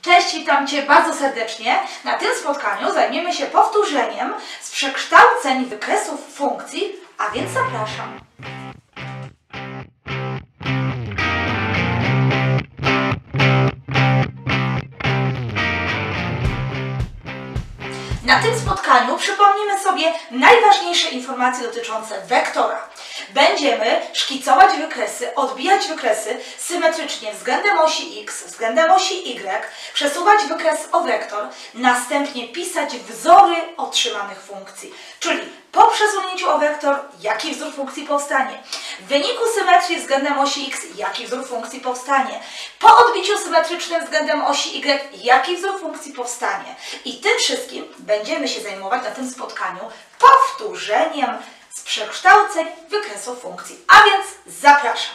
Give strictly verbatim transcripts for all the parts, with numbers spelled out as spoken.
Cześć, witam Cię bardzo serdecznie. Na tym spotkaniu zajmiemy się powtórzeniem z przekształceń wykresów funkcji, a więc zapraszam. Na tym spotkaniu przypomnimy sobie najważniejsze informacje dotyczące wektora. Będziemy szkicować wykresy, odbijać wykresy symetrycznie względem osi x, względem osi y, przesuwać wykres o wektor, następnie pisać wzory otrzymanych funkcji. Czyli po przesunięciu o wektor, jaki wzór funkcji powstanie? W wyniku symetrii względem osi x, jaki wzór funkcji powstanie? Po odbiciu symetrycznym względem osi y, jaki wzór funkcji powstanie? I tym wszystkim będziemy się zajmować na tym spotkaniu powtórzeniem z przekształceń wykresów funkcji. A więc zapraszam.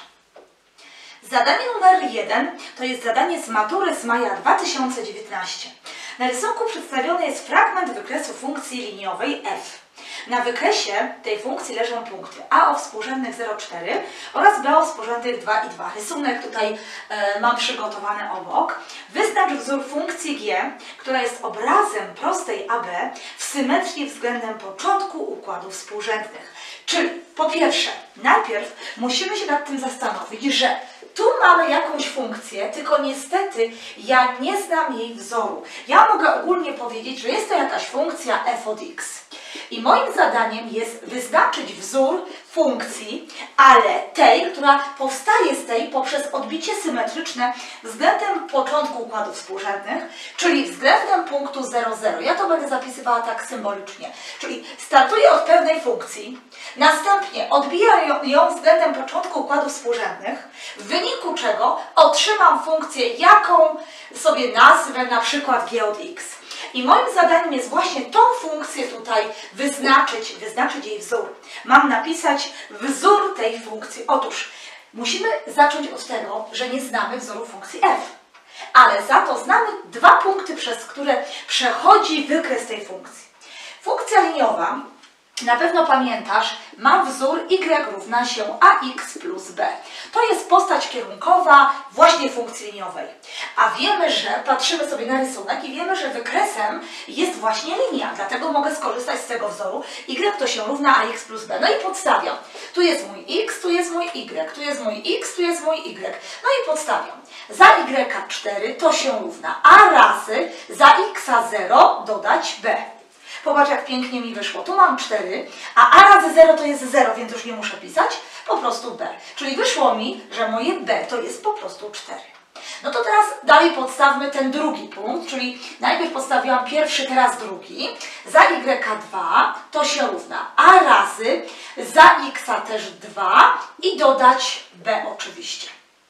Zadanie numer jeden to jest zadanie z matury z maja dwa tysiące dziewiętnastego. Na rysunku przedstawiony jest fragment wykresu funkcji liniowej f. Na wykresie tej funkcji leżą punkty a o współrzędnych zero przecinek cztery oraz b o współrzędnych dwa i dwa. Rysunek tutaj e, mam przygotowany obok. Wyznacz wzór funkcji g, która jest obrazem prostej A B w symetrii względem początku układu współrzędnych. Czyli po pierwsze, najpierw musimy się nad tym zastanowić, że tu mamy jakąś funkcję, tylko niestety ja nie znam jej wzoru. Ja mogę ogólnie powiedzieć, że jest to jakaś funkcja f od x. I moim zadaniem jest wyznaczyć wzór funkcji, ale tej, która powstaje z tej poprzez odbicie symetryczne względem początku układów współrzędnych, czyli względem punktu zero, zero. Ja to będę zapisywała tak symbolicznie. Czyli startuję od pewnej funkcji, następnie odbijam ją względem początku układów współrzędnych, w wyniku czego otrzymam funkcję, jaką sobie nazwę, na przykład g od x. I moim zadaniem jest właśnie tą funkcję tutaj wyznaczyć, wyznaczyć jej wzór. Mam napisać wzór tej funkcji. Otóż musimy zacząć od tego, że nie znamy wzoru funkcji f. Ale za to znamy dwa punkty, przez które przechodzi wykres tej funkcji. Funkcja liniowa, na pewno pamiętasz, ma wzór y równa się ax plus b. To jest postać kierunkowa właśnie funkcji liniowej. A wiemy, że, patrzymy sobie na rysunek i wiemy, że wykresem jest właśnie linia. Dlatego mogę skorzystać z tego wzoru. Y to się równa ax plus b. No i podstawiam. Tu jest mój x, tu jest mój y. Tu jest mój x, tu jest mój y. No i podstawiam. Za y cztery to się równa a razy za x zero dodać b. Popatrz, jak pięknie mi wyszło. Tu mam cztery, a a razy zero to jest zero, więc już nie muszę pisać. Po prostu b. Czyli wyszło mi, że moje b to jest po prostu cztery. No to teraz dalej podstawmy ten drugi punkt, czyli najpierw podstawiłam pierwszy, teraz drugi. Za y dwa to się równa a razy za x też dwa i dodać b oczywiście.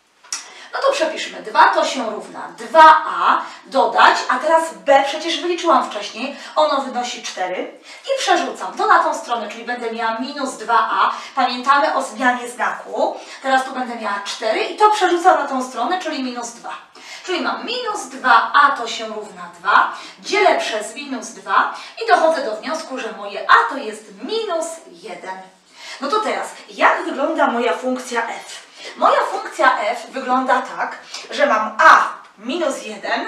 No to przepiszmy. dwa to się równa dwa a dodać, a teraz b przecież wyliczyłam wcześniej, ono wynosi cztery i przerzucam to na tą stronę, czyli będę miała minus dwa a. Pamiętamy o zmianie znaku. Teraz tu będę miała cztery i to przerzucam na tą stronę, czyli minus dwa. Czyli mam minus dwa a to się równa dwa, dzielę przez minus dwa i dochodzę do wniosku, że moje a to jest minus jeden. No to teraz, jak wygląda moja funkcja f? Moja funkcja f wygląda tak, że mam a minus jeden,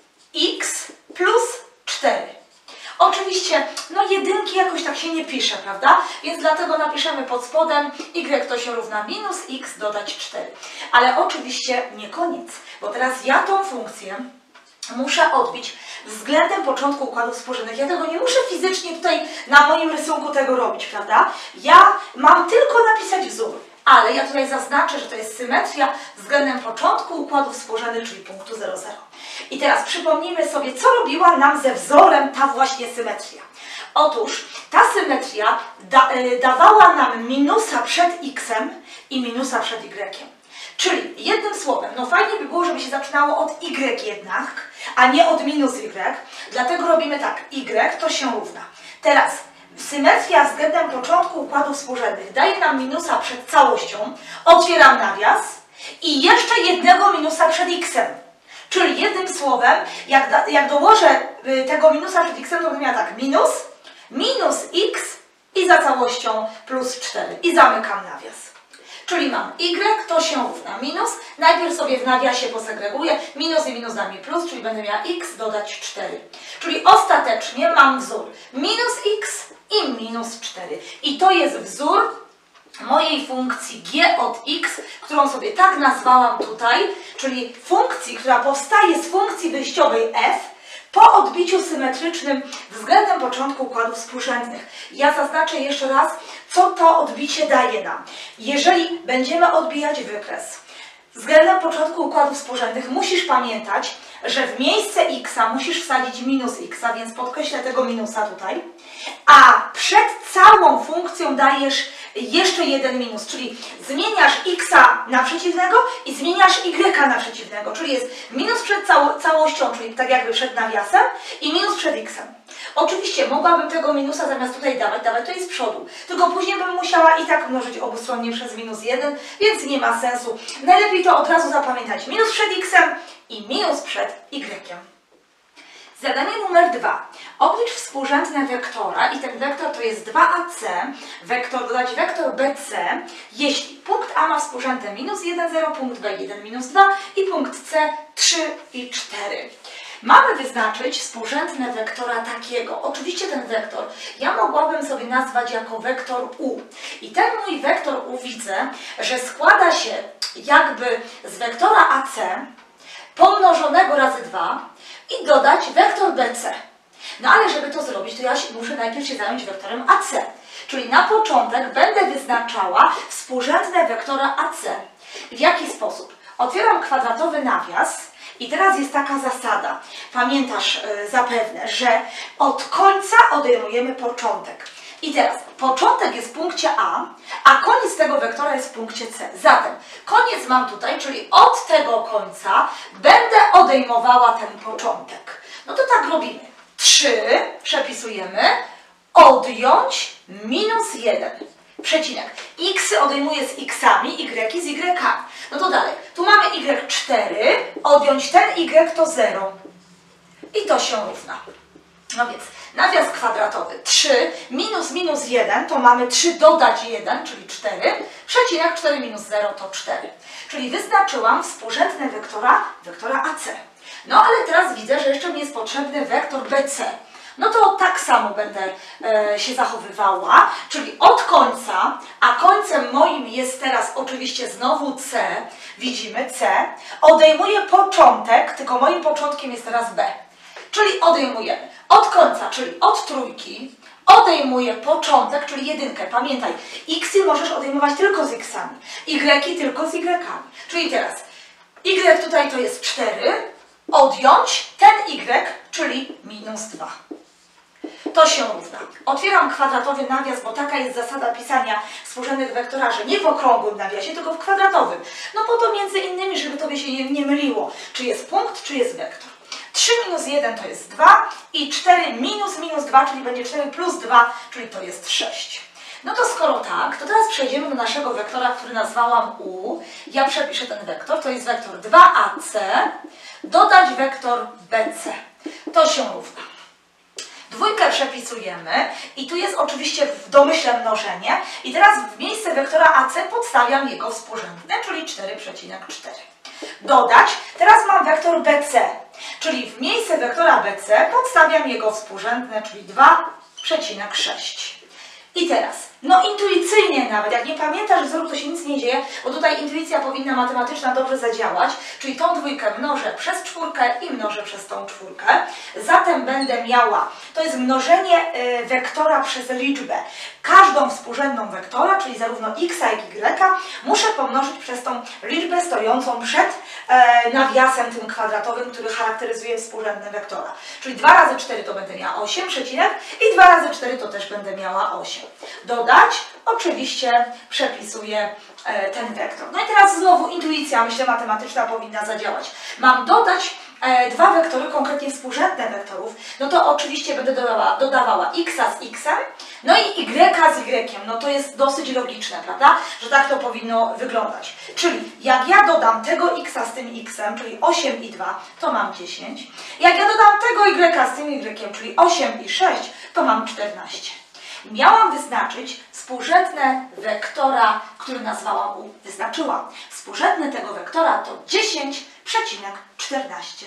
x plus cztery. Oczywiście, no jedynki jakoś tak się nie pisze, prawda? Więc dlatego napiszemy pod spodem y to się równa minus x dodać cztery. Ale oczywiście nie koniec, bo teraz ja tą funkcję muszę odbić względem początku układów współrzędnych. Ja tego nie muszę fizycznie tutaj na moim rysunku tego robić, prawda? Ja mam tylko napisać wzór. Ale ja tutaj zaznaczę, że to jest symetria względem początku układów współrzędnych, czyli punktu zero, zero. I teraz przypomnijmy sobie, co robiła nam ze wzorem ta właśnie symetria. Otóż ta symetria da, y, dawała nam minusa przed x-em i minusa przed y. Czyli jednym słowem, no fajnie by było, żeby się zaczynało od y jednak, a nie od minus y. Dlatego robimy tak, y to się równa. Teraz symetria względem początku układów współrzędnych daje nam minusa przed całością, otwieram nawias i jeszcze jednego minusa przed x-em. Czyli jednym słowem, jak, da, jak dołożę tego minusa przed x-em, to będę miała tak, minus, minus x i za całością plus cztery i zamykam nawias. Czyli mam y, to się równa minus. Najpierw sobie w nawiasie posegreguję. Minus i minus da mi plus, czyli będę miała x dodać cztery. Czyli ostatecznie mam wzór minus x i minus cztery. I to jest wzór mojej funkcji g od x, którą sobie tak nazwałam tutaj, czyli funkcji, która powstaje z funkcji wyjściowej f po odbiciu symetrycznym względem początku układów współrzędnych. Ja zaznaczę jeszcze raz, co to odbicie daje nam. Jeżeli będziemy odbijać wykres względem początku układów współrzędnych, musisz pamiętać, że w miejsce x musisz wsadzić minus x, więc podkreślę tego minusa tutaj, a przed całą funkcją dajesz jeszcze jeden minus, czyli zmieniasz x na przeciwnego i zmieniasz y na przeciwnego, czyli jest minus przed cało, całością, czyli tak jakby przed nawiasem i minus przed x-em. Oczywiście mogłabym tego minusa zamiast tutaj dawać, dawać to jest z przodu, tylko później bym musiała i tak mnożyć obustronnie przez minus jeden, więc nie ma sensu. Najlepiej to od razu zapamiętać. Minus przed x-em i minus przed y-iem. Zadanie numer dwa. Oblicz współrzędne wektora i ten wektor to jest dwa a c, wektor dodać wektor b c, jeśli punkt A ma współrzędne minus jeden, zero, punkt B jeden, minus dwa i punkt C trzy i cztery. Mamy wyznaczyć współrzędne wektora takiego. Oczywiście ten wektor ja mogłabym sobie nazwać jako wektor u. I ten mój wektor u widzę, że składa się jakby z wektora a c pomnożonego razy dwa i dodać wektor b c. No ale żeby to zrobić, to ja muszę najpierw się zająć wektorem a c. Czyli na początek będę wyznaczała współrzędne wektora a c. W jaki sposób? Otwieram kwadratowy nawias i teraz jest taka zasada. Pamiętasz yy, zapewne, że od końca odejmujemy początek. I teraz początek jest w punkcie A, a koniec tego wektora jest w punkcie C. Zatem koniec mam tutaj, czyli od tego końca będę odejmowała ten początek. No to tak robimy. trzy przepisujemy, odjąć minus jeden. Przecinek. X odejmuję z x-ami, y z y. No to dalej. Tu mamy y cztery, odjąć ten y to zero. I to się równa. No więc nawias kwadratowy trzy minus minus jeden to mamy trzy dodać jeden, czyli cztery. Przecinek cztery minus zero to cztery. Czyli wyznaczyłam współrzędne wektora, wektora a c. No ale teraz widzę, że jeszcze mi jest potrzebny wektor b c. No to tak samo będę e, się zachowywała, czyli od końca, a końcem moim jest teraz oczywiście znowu C, widzimy C, odejmuję początek, tylko moim początkiem jest teraz B. Czyli odejmujemy od końca, czyli od trójki, odejmuję początek, czyli jedynkę. Pamiętaj, x-y możesz odejmować tylko z x-ami, y tylko z y-ami. Czyli teraz y tutaj to jest cztery, odjąć ten y, czyli minus dwa. To się równa. Otwieram kwadratowy nawias, bo taka jest zasada pisania współrzędnych wektorarzy. Nie w okrągłym nawiasie, tylko w kwadratowym. No po to między innymi, żeby Tobie się nie, nie myliło, czy jest punkt, czy jest wektor. trzy minus jeden to jest dwa i cztery minus minus dwa, czyli będzie cztery plus dwa, czyli to jest sześć. No to skoro tak, to teraz przejdziemy do naszego wektora, który nazwałam u. Ja przepiszę ten wektor, to jest wektor dwa a c, dodać wektor b c. To się równa. Dwójkę przepisujemy i tu jest oczywiście w domyśle mnożenie i teraz w miejsce wektora a c podstawiam jego współrzędne, czyli cztery przecinek cztery. Dodać, teraz mam wektor b c, czyli w miejsce wektora b c podstawiam jego współrzędne, czyli dwa przecinek sześć. I teraz, no intuicyjnie nawet, jak nie pamiętasz wzoru, to się nic nie dzieje, bo tutaj intuicja powinna matematyczna dobrze zadziałać, czyli tą dwójkę mnożę przez czwórkę i mnożę przez tą czwórkę. Zatem będę miała, to jest mnożenie y, wektora przez liczbę. Każdą współrzędną wektora, czyli zarówno x, jak i y, muszę pomnożyć przez tą liczbę stojącą przed e, nawiasem tym kwadratowym, który charakteryzuje współrzędne wektora. Czyli dwa razy cztery to będę miała osiem przecinek i dwa razy cztery to też będę miała osiem. Dodać, oczywiście przepisuję e, ten wektor. No i teraz znowu intuicja, myślę, matematyczna powinna zadziałać. Mam dodać e, dwa wektory, konkretnie współrzędne wektorów, no to oczywiście będę dodawała, dodawała x z x-em, no i y z y. No to jest dosyć logiczne, prawda? Że tak to powinno wyglądać. Czyli jak ja dodam tego x z tym x-em, czyli osiem i dwa, to mam dziesięć. Jak ja dodam tego y z tym y, czyli osiem i sześć, to mam czternaście. Miałam wyznaczyć współrzędne wektora, który nazwałam U, wyznaczyłam. Współrzędne tego wektora to dziesięć przecinek czternaście.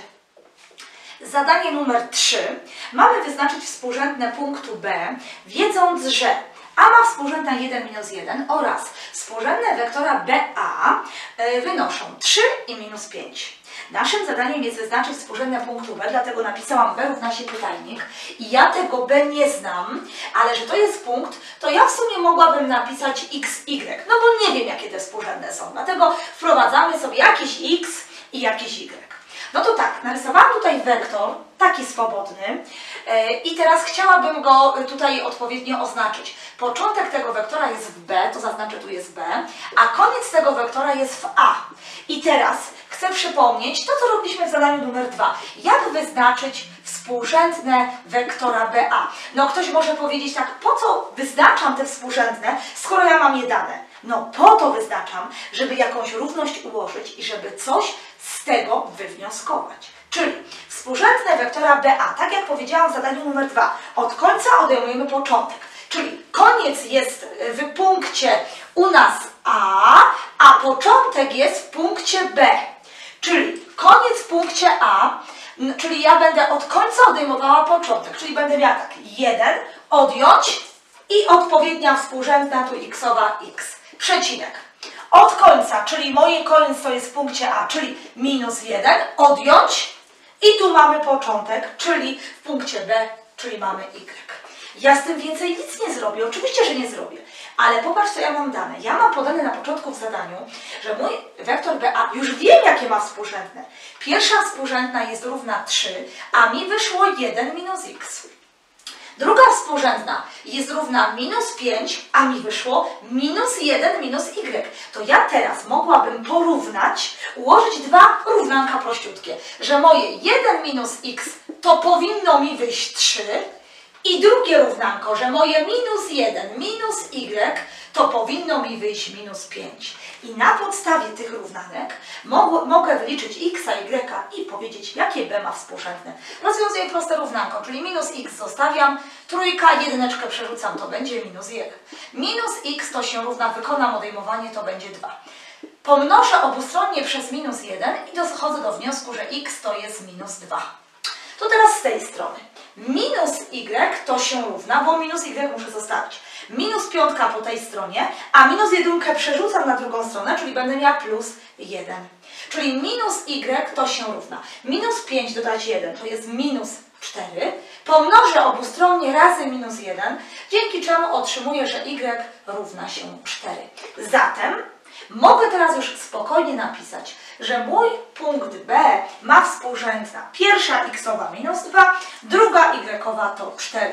Zadanie numer trzy. Mamy wyznaczyć współrzędne punktu B, wiedząc, że A ma współrzędna jeden minus jeden oraz współrzędne wektora B A wynoszą trzy i minus pięć. Naszym zadaniem jest wyznaczyć współrzędne punktu B, dlatego napisałam B równa się pytajnik i ja tego B nie znam, ale że to jest punkt, to ja w sumie mogłabym napisać x, y, no bo nie wiem, jakie te współrzędne są, dlatego wprowadzamy sobie jakiś x i jakiś y. No to tak, narysowałam tutaj wektor, taki swobodny yy, i teraz chciałabym go tutaj odpowiednio oznaczyć. Początek tego wektora jest w B, to zaznaczę tu jest B, a koniec tego wektora jest w A. I teraz chcę przypomnieć to, co robiliśmy w zadaniu numer dwa. Jak wyznaczyć współrzędne wektora B A? No ktoś może powiedzieć tak, po co wyznaczam te współrzędne, skoro ja mam je dane? No po to wyznaczam, żeby jakąś równość ułożyć i żeby coś z tego wywnioskować. Czyli współrzędne wektora B A, tak jak powiedziałam w zadaniu numer dwa, od końca odejmujemy początek. Czyli koniec jest w punkcie u nas A, a początek jest w punkcie B. Czyli koniec w punkcie A, czyli ja będę od końca odejmowała początek, czyli będę miała tak, jeden, odjąć i odpowiednia współrzędna tu xowa x, przecinek. Od końca, czyli moje koniec to jest w punkcie A, czyli minus jeden, odjąć i tu mamy początek, czyli w punkcie B, czyli mamy y. Ja z tym więcej nic nie zrobię, oczywiście, że nie zrobię, ale popatrz, co ja mam dane. Ja mam podane na początku w zadaniu, że mój wektor B A, już wiem, jakie ma współrzędne. Pierwsza współrzędna jest równa trzy, a mi wyszło jeden minus x. Druga współrzędna jest równa minus pięć, a mi wyszło minus jeden minus y. To ja teraz mogłabym porównać, ułożyć dwa równanka prościutkie, że moje jeden minus x to powinno mi wyjść trzy i drugie równanko, że moje minus jeden minus y to powinno mi wyjść minus pięć. I na podstawie tych równanek mog mogę wyliczyć x, y i powiedzieć, jakie b ma współrzędne. Rozwiązuję proste równanko, czyli minus x zostawiam, trójka, jedyneczkę przerzucam, to będzie minus jeden. Minus x to się równa, wykonam odejmowanie, to będzie dwa. Pomnożę obustronnie przez minus jeden i dochodzę do wniosku, że x to jest minus dwa. To teraz z tej strony. Minus y to się równa, bo minus y muszę zostawić. Minus piątka po tej stronie, a minus jedynkę przerzucam na drugą stronę, czyli będę miała plus jeden. Czyli minus y to się równa. Minus pięć dodać jeden to jest minus cztery. Pomnożę obustronnie razy minus jeden, dzięki czemu otrzymuję, że y równa się cztery. Zatem mogę teraz już spokojnie napisać, że mój punkt B ma współrzędna pierwsza xowa minus dwa, druga y to cztery.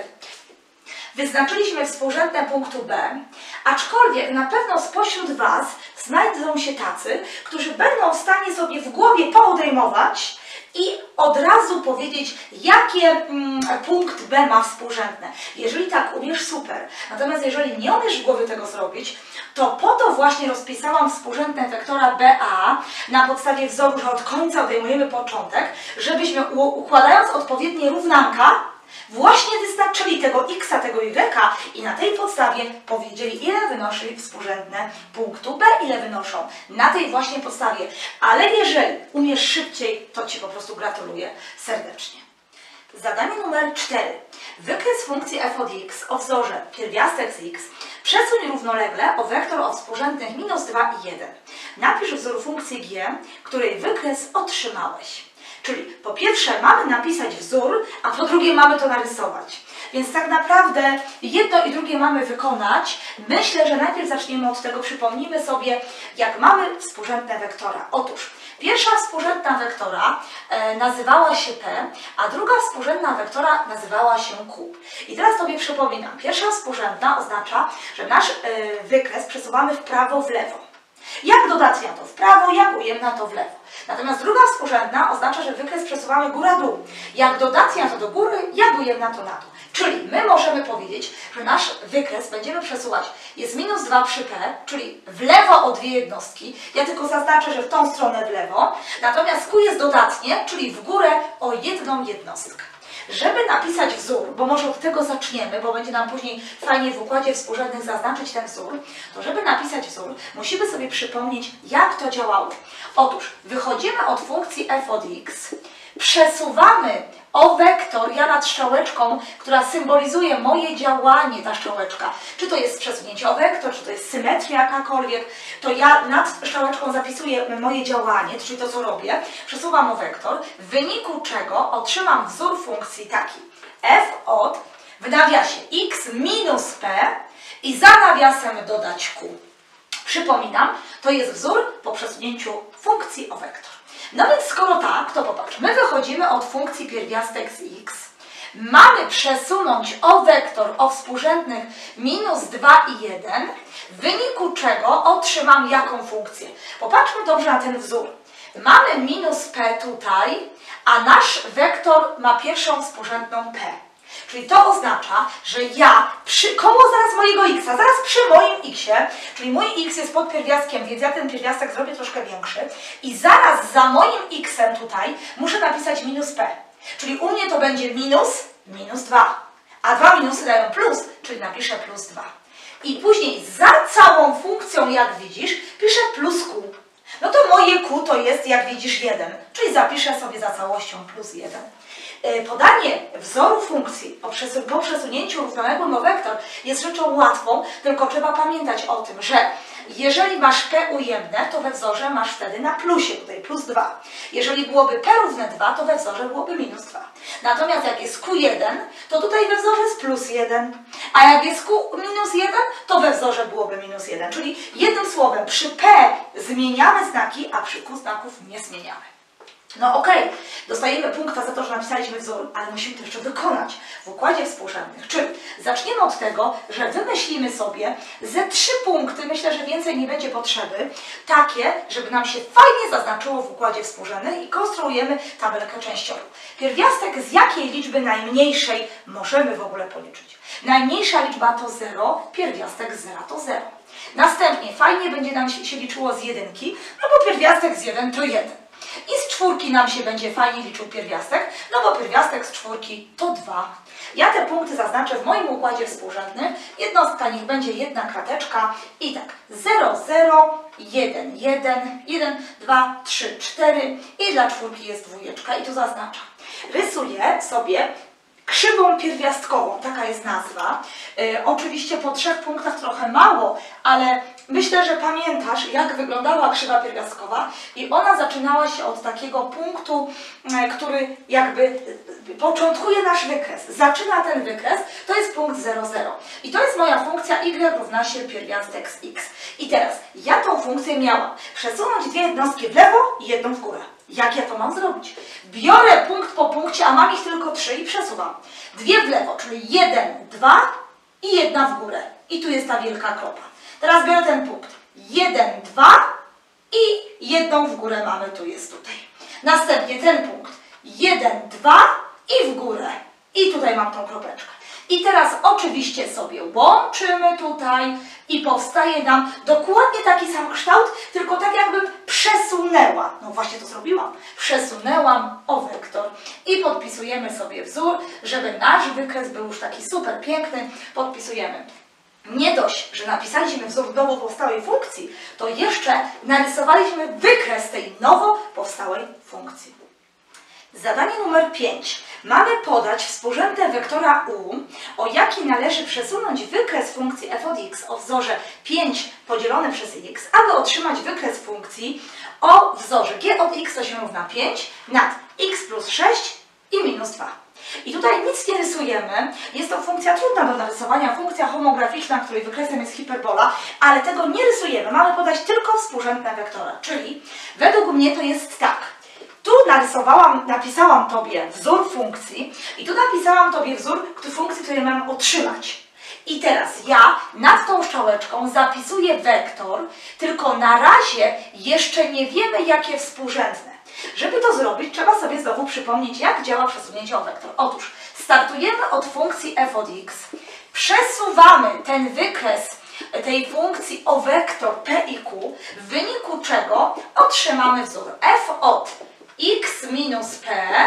Wyznaczyliśmy współrzędne punktu B, aczkolwiek na pewno spośród Was znajdą się tacy, którzy będą w stanie sobie w głowie poodejmować i od razu powiedzieć, jakie mm, punkt B ma współrzędne. Jeżeli tak umiesz, super. Natomiast jeżeli nie umiesz w głowie tego zrobić, to po to właśnie rozpisałam współrzędne wektora B A na podstawie wzoru, że od końca odejmujemy początek, żebyśmy układając odpowiednie równanka właśnie wyznaczyli tego x, tego y i na tej podstawie powiedzieli, ile wynosi współrzędne punktu B, ile wynoszą. Na tej właśnie podstawie. Ale jeżeli umiesz szybciej, to Ci po prostu gratuluję serdecznie. Zadanie numer cztery. Wykres funkcji f od x o wzorze pierwiastek z x przesuń równolegle o wektor o współrzędnych minus dwa i jeden. Napisz wzór funkcji g, której wykres otrzymałeś. Czyli po pierwsze mamy napisać wzór, a po drugie mamy to narysować. Więc tak naprawdę jedno i drugie mamy wykonać. Myślę, że najpierw zaczniemy od tego, przypomnijmy sobie, jak mamy współrzędne wektora. Otóż pierwsza współrzędna wektora e, nazywała się P, a druga współrzędna wektora nazywała się Q. I teraz Tobie przypominam, pierwsza współrzędna oznacza, że nasz e, wykres przesuwamy w prawo, w lewo. Jak dodatnia to w prawo, jak ujemna to w lewo. Natomiast druga współrzędna oznacza, że wykres przesuwamy góra-dół. Jak dodatnia to do góry, jak ujemna to na dół. Czyli my możemy powiedzieć, że nasz wykres będziemy przesuwać, jest minus dwa przy P, czyli w lewo o dwie jednostki. Ja tylko zaznaczę, że w tą stronę w lewo. Natomiast Q jest dodatnie, czyli w górę o jedną jednostkę. Żeby napisać wzór, bo może od tego zaczniemy, bo będzie nam później fajnie w układzie współrzędnych zaznaczyć ten wzór, to żeby napisać wzór, musimy sobie przypomnieć, jak to działało. Otóż wychodzimy od funkcji f od x, przesuwamy o wektor, ja nad strzałeczką, która symbolizuje moje działanie, ta strzałeczka, czy to jest przesunięcie o wektor, czy to jest symetria jakakolwiek, to ja nad strzałeczką zapisuję moje działanie, czyli to, co robię, przesuwam o wektor, w wyniku czego otrzymam wzór funkcji taki f od, w nawiasie x minus p i za nawiasem dodać q. Przypominam, to jest wzór po przesunięciu funkcji o wektor. No więc skoro tak, to popatrz, my wychodzimy od funkcji pierwiastek z x, mamy przesunąć o wektor o współrzędnych minus dwa i jeden, w wyniku czego otrzymam jaką funkcję? Popatrzmy dobrze na ten wzór. Mamy minus p tutaj, a nasz wektor ma pierwszą współrzędną p. Czyli to oznacza, że ja przy koło zaraz mojego x, zaraz przy moim xie, czyli mój x jest pod pierwiastkiem, więc ja ten pierwiastek zrobię troszkę większy i zaraz za moim xem tutaj muszę napisać minus p. Czyli u mnie to będzie minus, minus dwa. A dwa minusy dają plus, czyli napiszę plus dwa. I później za całą funkcją, jak widzisz, piszę plus q. No to moje q to jest, jak widzisz, jeden, czyli zapiszę sobie za całością plus jeden. Podanie wzoru funkcji po przesunięciu równoległym o wektor jest rzeczą łatwą, tylko trzeba pamiętać o tym, że jeżeli masz p ujemne, to we wzorze masz wtedy na plusie, tutaj plus dwa. Jeżeli byłoby p równe dwa, to we wzorze byłoby minus dwa. Natomiast jak jest q jeden, to tutaj we wzorze jest plus jeden. A jak jest q minus jeden, to we wzorze byłoby minus jeden. Czyli jednym słowem, przy p zmieniamy znaki, a przy q znaków nie zmieniamy. No okej, okay. Dostajemy punkta za to, że napisaliśmy wzór, ale musimy to jeszcze wykonać w układzie współrzędnych. Czyli zaczniemy od tego, że wymyślimy sobie ze trzy punkty, myślę, że więcej nie będzie potrzeby, takie, żeby nam się fajnie zaznaczyło w układzie współrzędnych i konstruujemy tabelkę częściową. Pierwiastek z jakiej liczby najmniejszej możemy w ogóle policzyć? Najmniejsza liczba to zero, pierwiastek z zera to zero. Następnie fajnie będzie nam się liczyło z jedynki, no bo pierwiastek z jeden to jeden. I z czwórki nam się będzie fajnie liczył pierwiastek, no bo pierwiastek z czwórki to dwa. Ja te punkty zaznaczę w moim układzie współrzędnym. Jednostka niech będzie jedna krateczka i tak zero, zero, jeden, jeden, jeden, dwa, trzy, cztery i dla czwórki jest dwójeczka i tu zaznaczam. Rysuję sobie krzywą pierwiastkową, taka jest nazwa. Yy, oczywiście po trzech punktach trochę mało, ale myślę, że pamiętasz, jak wyglądała krzywa pierwiastkowa i ona zaczynała się od takiego punktu, yy, który jakby yy, początkuje nasz wykres. Zaczyna ten wykres, to jest punkt zero, zero. I to jest moja funkcja y równa się pierwiastek z x. I teraz ja tą funkcję miałam przesunąć dwie jednostki w lewo i jedną w górę. Jak ja to mam zrobić? Biorę punkt po punkcie, a mam ich tylko trzy i przesuwam. Dwie w lewo, czyli jeden, dwa i jedna w górę. I tu jest ta wielka kropa. Teraz biorę ten punkt. jeden, dwa i jedną w górę mamy, tu jest tutaj. Następnie ten punkt. jeden, dwa i w górę. I tutaj mam tą kropeczkę. I teraz oczywiście sobie łączymy tutaj i powstaje nam dokładnie taki sam kształt, tylko tak jakbym przesunęła. No właśnie to zrobiłam. Przesunęłam o wektor i podpisujemy sobie wzór, żeby nasz wykres był już taki super piękny. Podpisujemy. Nie dość, że napisaliśmy wzór nowo powstałej funkcji, to jeszcze narysowaliśmy wykres tej nowo powstałej funkcji. Zadanie numer pięć. Mamy podać współrzędne wektora u, o jaki należy przesunąć wykres funkcji f od x o wzorze pięć podzielone przez x, aby otrzymać wykres funkcji o wzorze g od x to się równa pięć nad x plus sześć i minus dwa. I tutaj nic nie rysujemy, jest to funkcja trudna do narysowania, funkcja homograficzna, której wykresem jest hiperbola, ale tego nie rysujemy, mamy podać tylko współrzędne wektora, czyli według mnie to jest tak. Tu narysowałam, napisałam Tobie wzór funkcji i tu napisałam Tobie wzór funkcji, której mam otrzymać. I teraz ja nad tą strzałeczką zapisuję wektor, tylko na razie jeszcze nie wiemy, jakie współrzędne. Żeby to zrobić, trzeba sobie znowu przypomnieć, jak działa przesunięcie o wektor. Otóż startujemy od funkcji f od x, przesuwamy ten wykres tej funkcji o wektor p i q, w wyniku czego otrzymamy wzór f od x minus p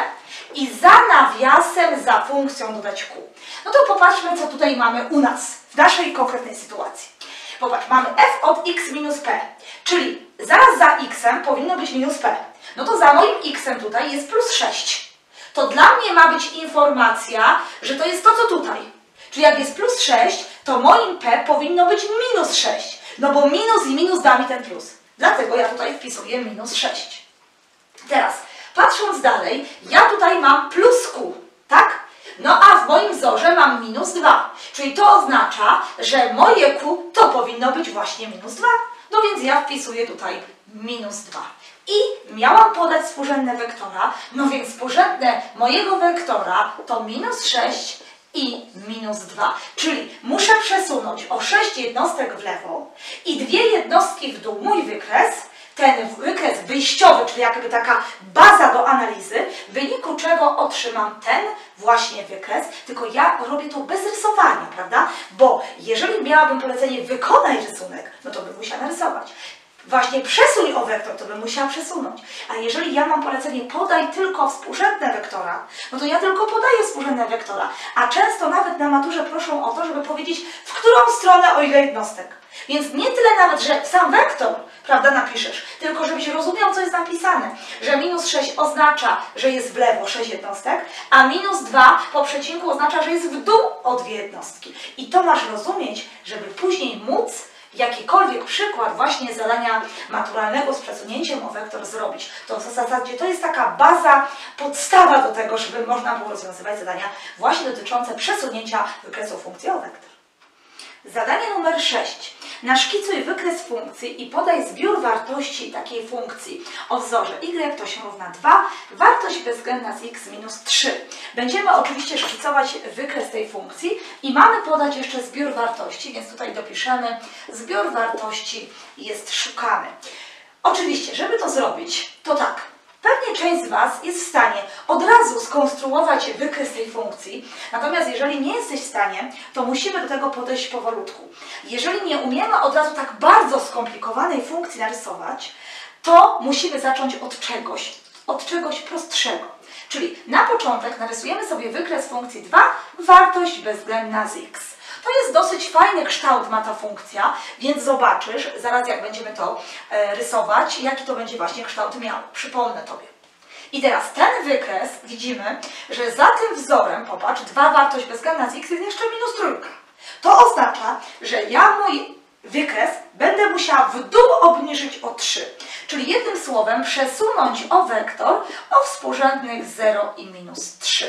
i za nawiasem za funkcją dodać q. No to popatrzmy, co tutaj mamy u nas, w naszej konkretnej sytuacji. Popatrz, mamy f od x minus p, czyli zaraz za x-em powinno być minus p. No to za moim x-em tutaj jest plus sześć. To dla mnie ma być informacja, że to jest to, co tutaj. Czyli jak jest plus sześć, to moim p powinno być minus sześć. No bo minus i minus da mi ten plus. Dlatego ja tutaj wpisuję minus sześć. Teraz, patrząc dalej, ja tutaj mam plus q, tak? No a w moim wzorze mam minus dwa. Czyli to oznacza, że moje q to powinno być właśnie minus dwa. No więc ja wpisuję tutaj minus dwa. I miałam podać współrzędne wektora, no więc współrzędne mojego wektora to minus sześć i minus dwa. Czyli muszę przesunąć o sześć jednostek w lewo i dwie jednostki w dół mój wykres, ten wykres wyjściowy, czyli jakby taka baza do analizy, w wyniku czego otrzymam ten właśnie wykres, tylko ja robię to bez rysowania, prawda? Bo jeżeli miałabym polecenie wykonaj rysunek, no to bym musiała narysować. Właśnie przesuń o wektor, to bym musiała przesunąć. A jeżeli ja mam polecenie podaj tylko współrzędne wektora, no to ja tylko podaję współrzędne wektora. A często nawet na maturze proszą o to, żeby powiedzieć, w którą stronę o ile jednostek. Więc nie tyle nawet, że sam wektor, prawda, napiszesz, tylko żebyś rozumiał, co jest napisane. Że minus sześć oznacza, że jest w lewo sześć jednostek, a minus dwa po przecinku oznacza, że jest w dół o dwie jednostki. I to masz rozumieć, żeby później móc jakikolwiek przykład właśnie zadania maturalnego z przesunięciem o wektor zrobić. To w zasadzie to jest taka baza, podstawa do tego, żeby można było rozwiązywać zadania właśnie dotyczące przesunięcia wykresu funkcji o wektor. Zadanie numer sześć. Naszkicuj wykres funkcji i podaj zbiór wartości takiej funkcji o wzorze y to się równa dwa, wartość bezwzględna z x minus trzy. Będziemy oczywiście szkicować wykres tej funkcji i mamy podać jeszcze zbiór wartości, więc tutaj dopiszemy zbiór wartości jest szukany. Oczywiście, żeby to zrobić, to tak. Pewnie część z Was jest w stanie od razu skonstruować wykres tej funkcji, natomiast jeżeli nie jesteś w stanie, to musimy do tego podejść powolutku. Jeżeli nie umiemy od razu tak bardzo skomplikowanej funkcji narysować, to musimy zacząć od czegoś, od czegoś prostszego. Czyli na początek narysujemy sobie wykres funkcji dwa, wartość bezwzględna z x. To jest dosyć fajny kształt ma ta funkcja, więc zobaczysz, zaraz jak będziemy to e, rysować, jaki to będzie właśnie kształt miał. Przypomnę Tobie. I teraz ten wykres, widzimy, że za tym wzorem, popatrz, dwa wartość bezwzględna z x jest jeszcze minus trójka. To oznacza, że ja mój wykres będę musiała w dół obniżyć o trzy. Czyli jednym słowem przesunąć o wektor o współrzędnych zero i minus trzy.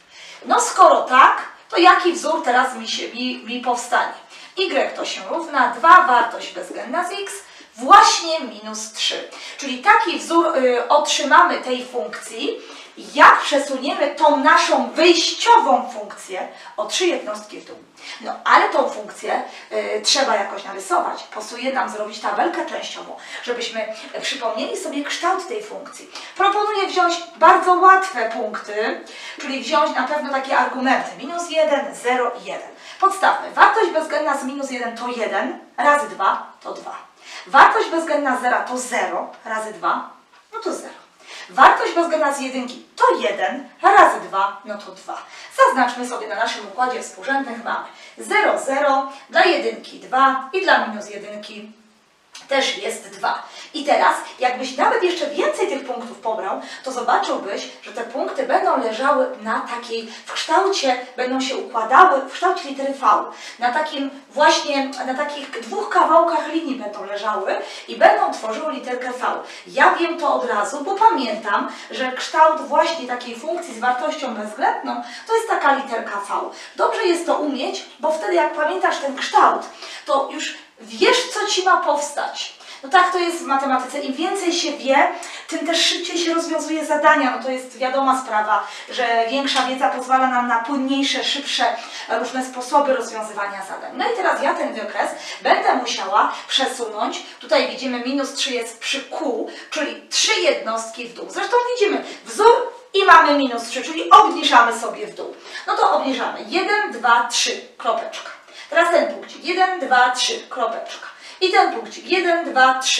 No skoro tak, to jaki wzór teraz mi, się, mi, mi powstanie? Y to się równa dwa wartość bezwzględna z x właśnie minus trzy. Czyli taki wzór y, otrzymamy tej funkcji, jak przesuniemy tą naszą wyjściową funkcję o trzy jednostki w dół. No ale tą funkcję y, trzeba jakoś narysować. Pasuje nam zrobić tabelkę częściową, żebyśmy przypomnieli sobie kształt tej funkcji. Proponuję wziąć bardzo łatwe punkty, czyli wziąć na pewno takie argumenty. minus jeden, zero i jeden. Podstawmy. Wartość bezwzględna z minus jeden to jeden, razy dwa to dwa. Wartość bezwzględna z zera to zero, razy dwa, no to zero. Wartość bezwzględna z jedynki to jeden, razy dwa, no to dwa. Zaznaczmy sobie na naszym układzie współrzędnych mamy zero, zero, dla jedynki dwa i dla minus jedynki też jest dwa. I teraz, jakbyś nawet jeszcze więcej tych punktów pobrał, to zobaczyłbyś, że te punkty będą leżały na takiej, w kształcie, będą się układały w kształcie litery V. Na takim właśnie, na takich dwóch kawałkach linii będą leżały i będą tworzyły literkę V. Ja wiem to od razu, bo pamiętam, że kształt właśnie takiej funkcji z wartością bezwzględną to jest taka literka V. Dobrze jest to umieć, bo wtedy jak pamiętasz ten kształt, to już wiesz, co Ci ma powstać. No tak to jest w matematyce. Im więcej się wie, tym też szybciej się rozwiązuje zadania. No to jest wiadoma sprawa, że większa wiedza pozwala nam na płynniejsze, szybsze różne sposoby rozwiązywania zadań. No i teraz ja ten wykres będę musiała przesunąć. Tutaj widzimy minus trzy jest przy Q, czyli trzy jednostki w dół. Zresztą widzimy wzór i mamy minus trzy, czyli obniżamy sobie w dół. No to obniżamy. jeden, dwa, trzy, kropeczka. Teraz ten punkcik. jeden, dwa, trzy, kropeczka. I ten punkcik. jeden, dwa, trzy,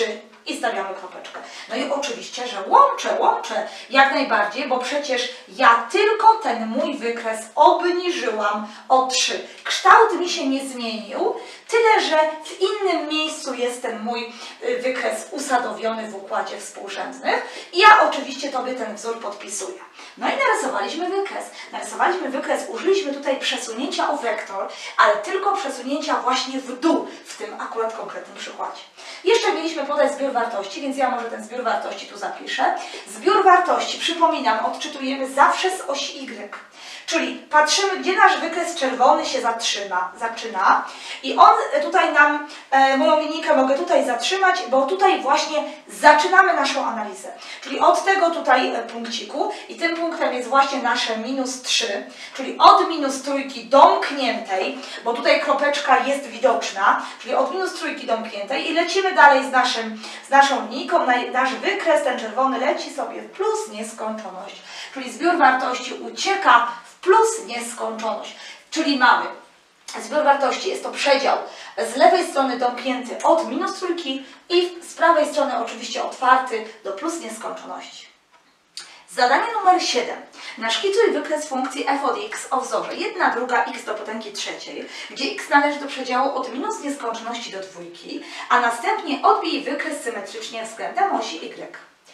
i stawiamy kropeczkę. No i oczywiście, że łączę, łączę jak najbardziej, bo przecież ja tylko ten mój wykres obniżyłam o trzy. Kształt mi się nie zmienił, tyle że w innym miejscu jest ten mój wykres usadowiony w układzie współrzędnych i ja oczywiście Tobie ten wzór podpisuję. No i narysowaliśmy wykres. Narysowaliśmy wykres, użyliśmy tutaj przesunięcia o wektor, ale tylko przesunięcia właśnie w dół w tym akurat konkretnym przykładzie. Jeszcze mieliśmy podać zbiór wartości, więc ja może ten zbiór wartości tu zapiszę. Zbiór wartości, przypominam, odczytujemy zawsze z osi Y. Czyli patrzymy, gdzie nasz wykres czerwony się zatrzyma, zaczyna i on tutaj nam, e, moją linijkę mogę tutaj zatrzymać, bo tutaj właśnie zaczynamy naszą analizę. Czyli od tego tutaj punkciku i tym punktem jest właśnie nasze minus trzy, czyli od minus trójki domkniętej, bo tutaj kropeczka jest widoczna, czyli od minus trójki domkniętej i lecimy dalej z, naszym, z naszą linijką, nasz wykres, ten czerwony leci sobie w plus nieskończoność, czyli zbiór wartości ucieka w plus nieskończoność, czyli mamy zbiór wartości, jest to przedział z lewej strony domknięty od minus trójki i z prawej strony oczywiście otwarty do plus nieskończoności. Zadanie numer siedem. Naszkicuj wykres funkcji f od x o wzorze jedna druga x do potęgi trzeciej, gdzie x należy do przedziału od minus nieskończoności do dwójki, a następnie odbij wykres symetrycznie względem osi y.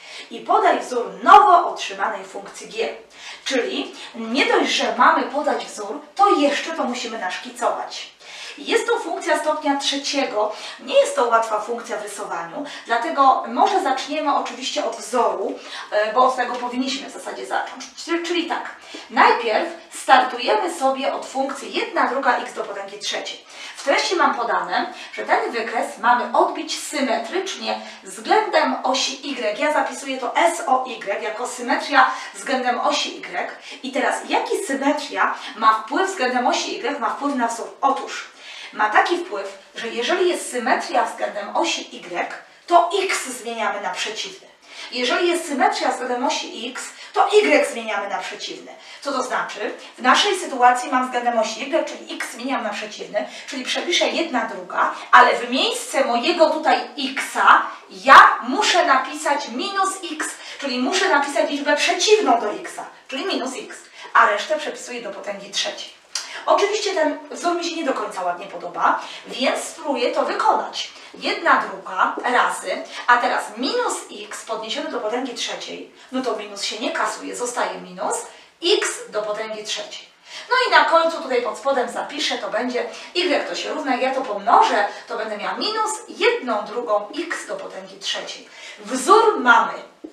I podaj wzór nowo otrzymanej funkcji g. Czyli nie dość, że mamy podać wzór, to jeszcze to musimy naszkicować. Jest to funkcja stopnia trzeciego, nie jest to łatwa funkcja w rysowaniu, dlatego może zaczniemy oczywiście od wzoru, bo od tego powinniśmy w zasadzie zacząć. Czyli tak, najpierw startujemy sobie od funkcji jedna druga x do potęgi trzeciej. W treści mam podane, że ten wykres mamy odbić symetrycznie względem osi y. Ja zapisuję to S O Y jako symetria względem osi y. I teraz jaki symetria ma wpływ względem osi y, ma wpływ na wzór? Otóż ma taki wpływ, że jeżeli jest symetria względem osi y, to x zmieniamy na przeciwny. Jeżeli jest symetria względem osi x, to y zmieniamy na przeciwny. Co to znaczy? W naszej sytuacji mam względem osi y, czyli x zmieniam na przeciwny, czyli przepiszę jedna druga, ale w miejsce mojego tutaj x'a ja muszę napisać minus x, czyli muszę napisać liczbę przeciwną do x'a, czyli minus x, a resztę przepisuję do potęgi trzeciej. Oczywiście ten wzór mi się nie do końca ładnie podoba, więc spróbuję to wykonać. Jedna druga razy, a teraz minus x podniesiony do potęgi trzeciej, no to minus się nie kasuje, zostaje minus x do potęgi trzeciej. No i na końcu tutaj pod spodem zapiszę, to będzie y to się równa, jak ja to pomnożę, to będę miała minus jedną drugą x do potęgi trzeciej. Wzór mamy.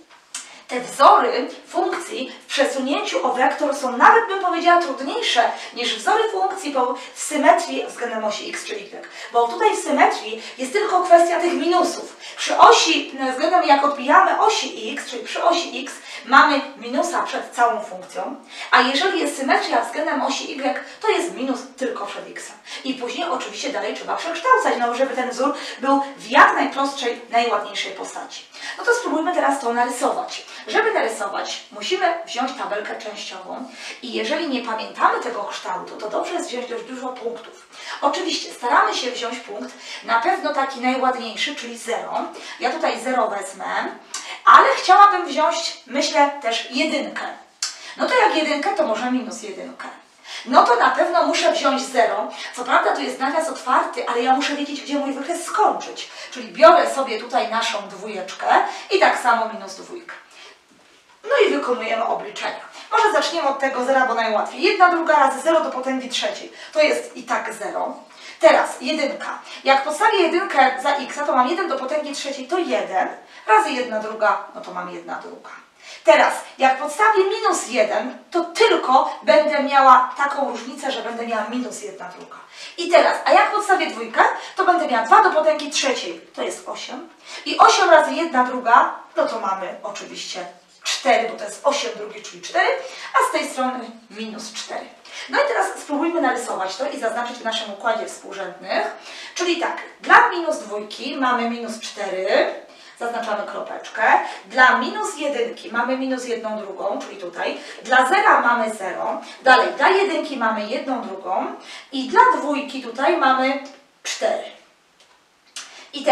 Te wzory funkcji w przesunięciu o wektor są nawet, bym powiedziała, trudniejsze niż wzory funkcji w symetrii względem osi x czy y. Bo tutaj w symetrii jest tylko kwestia tych minusów. Przy osi, względem jak odbijamy osi x, czyli przy osi x, mamy minusa przed całą funkcją, a jeżeli jest symetria względem osi y, to jest minus tylko przed x. I później oczywiście dalej trzeba przekształcać, no, żeby ten wzór był w jak najprostszej, najładniejszej postaci. No to spróbujmy teraz to narysować. Żeby narysować, musimy wziąć tabelkę częściową i jeżeli nie pamiętamy tego kształtu, to dobrze jest wziąć dość dużo punktów. Oczywiście staramy się wziąć punkt, na pewno taki najładniejszy, czyli zero. Ja tutaj zero wezmę, ale chciałabym wziąć, myślę, też jedynkę. No to jak jedynkę, to może minus jedynkę. No to na pewno muszę wziąć zero. Co prawda tu jest nawias otwarty, ale ja muszę wiedzieć, gdzie mój wykres skończyć. Czyli biorę sobie tutaj naszą dwójeczkę i tak samo minus dwójkę. No i wykonujemy obliczenia. Może zaczniemy od tego zera, bo najłatwiej. Jedna druga razy zero do potęgi trzeciej. To jest i tak zero. Teraz jedynka. Jak podstawię jedynkę za x, to mam jeden do potęgi trzeciej, to jeden. Razy jedna druga, no to mam jedna druga. Teraz, jak podstawię minus jeden, to tylko będę miała taką różnicę, że będę miała minus jedna druga. I teraz, a jak podstawię dwójkę, to będę miała dwa do potęgi trzeciej, to jest osiem. I osiem razy jedna druga, no to mamy oczywiście cztery, bo to jest osiem drugi, czyli cztery, a z tej strony minus cztery. No i teraz spróbujmy narysować to i zaznaczyć w naszym układzie współrzędnych. Czyli tak, dla minus dwójki mamy minus cztery, zaznaczamy kropeczkę. Dla minus jedynki mamy minus jedną drugą, czyli tutaj. Dla zera mamy zero. Dalej, dla jedynki mamy jedną drugą. I dla dwójki tutaj mamy cztery. I teraz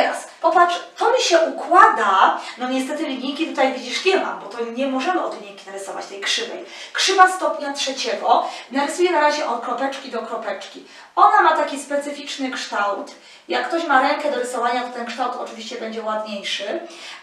Popatrz, to mi się układa, no niestety linijki tutaj widzisz nie mam, bo to nie możemy od linijki narysować tej krzywej. Krzywa stopnia trzeciego, narysuję na razie od kropeczki do kropeczki. Ona ma taki specyficzny kształt. Jak ktoś ma rękę do rysowania, to ten kształt oczywiście będzie ładniejszy.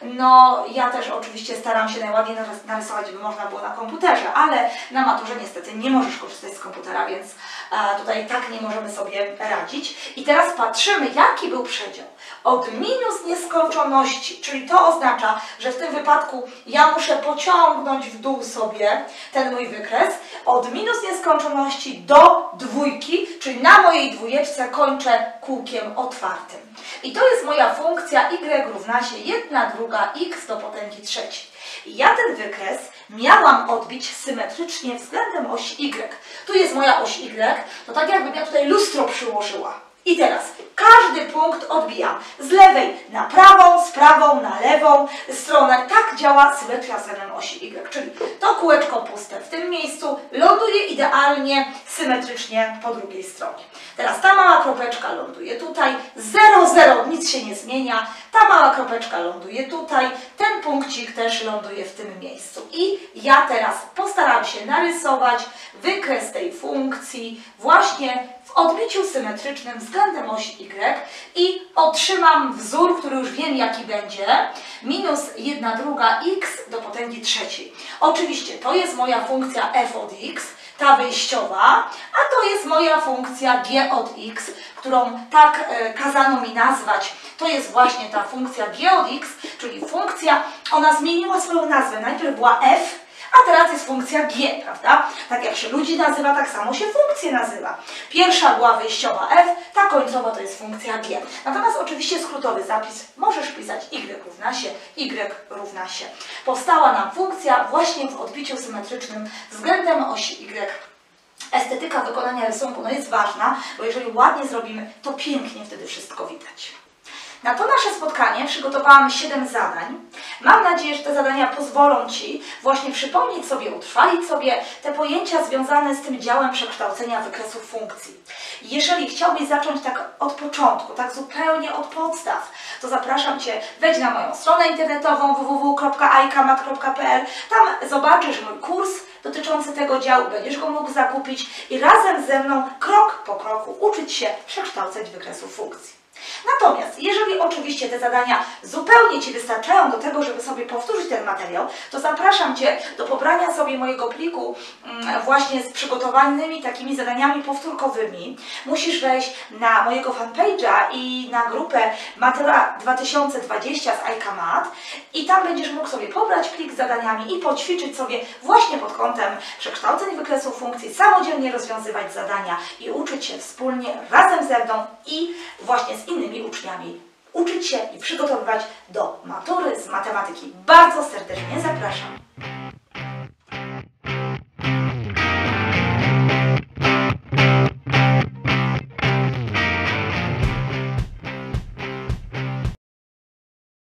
No, ja też oczywiście staram się najładniej narysować, żeby można było na komputerze, ale na maturze niestety nie możesz korzystać z komputera, więc a, tutaj tak nie możemy sobie radzić. I teraz patrzymy, jaki był przedział. Od minus nieskończoności, czyli to oznacza, że w tym wypadku ja muszę pociągnąć w dół sobie ten mój wykres, od minus nieskończoności do dwójki, czyli na mojej dwójeczce kończę kółkiem otwartym. I to jest moja funkcja y równa się jedna druga x do potęgi trzeciej. I ja ten wykres miałam odbić symetrycznie względem osi y. Tu jest moja oś y, to tak jakbym ja tutaj lustro przyłożyła. I teraz każdy punkt odbijam z lewej na prawą, z prawą na lewą stronę. Tak działa symetria względem osi y, czyli to kółeczko puste w tym miejscu ląduje idealnie symetrycznie po drugiej stronie. Teraz ta mała kropeczka ląduje tutaj, zero, zero, nic się nie zmienia. Ta mała kropeczka ląduje tutaj, ten punkcik też ląduje w tym miejscu. I ja teraz postaram się narysować wykres tej funkcji właśnie w odbiciu symetrycznym względem osi y i otrzymam wzór, który już wiem jaki będzie, minus jedna druga x do potęgi trzeciej. Oczywiście to jest moja funkcja f od x, ta wyjściowa, a to jest moja funkcja g od x, którą tak e, kazano mi nazwać. To jest właśnie ta funkcja g od x, czyli funkcja, ona zmieniła swoją nazwę. Najpierw była f, a teraz jest funkcja g, prawda? Tak jak się ludzi nazywa, tak samo się funkcje nazywa. Pierwsza była wyjściowa f, ta końcowa to jest funkcja g. Natomiast oczywiście skrótowy zapis możesz pisać y równa się, y równa się. Powstała nam funkcja właśnie w odbiciu symetrycznym względem osi y. Estetyka wykonania rysunku no jest ważna, bo jeżeli ładnie zrobimy, to pięknie wtedy wszystko widać. Na to nasze spotkanie przygotowałam siedem zadań. Mam nadzieję, że te zadania pozwolą Ci właśnie przypomnieć sobie, utrwalić sobie te pojęcia związane z tym działem przekształcenia wykresów funkcji. Jeżeli chciałbyś zacząć tak od początku, tak zupełnie od podstaw, to zapraszam Cię, wejdź na moją stronę internetową w w w kropka i k mat kropka p l. Tam zobaczysz mój kurs dotyczący tego działu, będziesz go mógł zakupić i razem ze mną krok po kroku uczyć się przekształcać wykresów funkcji. Natomiast jeżeli oczywiście te zadania zupełnie Ci wystarczają do tego, żeby sobie powtórzyć ten materiał, to zapraszam Cię do pobrania sobie mojego pliku właśnie z przygotowanymi takimi zadaniami powtórkowymi. Musisz wejść na mojego fanpage'a i na grupę Matura dwa tysiące dwadzieścia z I K Mat i tam będziesz mógł sobie pobrać plik z zadaniami i poćwiczyć sobie właśnie pod kątem przekształceń wykresów funkcji, samodzielnie rozwiązywać zadania i uczyć się wspólnie razem ze mną i właśnie z innymi uczniami uczyć się i przygotowywać do matury z matematyki. Bardzo serdecznie zapraszam.